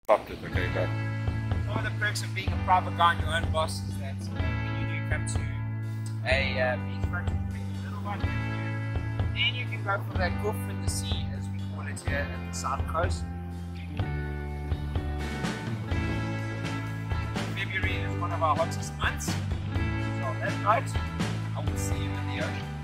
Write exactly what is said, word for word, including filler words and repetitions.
Popped it, okay, go. Some of the perks of being a private guy and your own boss is that uh, when you do come to a uh, beachfront, you can take a little one with you. Then you can go for that goof in the sea, as we call it here at the South Coast. February is one of our hottest months. So on that note, I will see you in the ocean.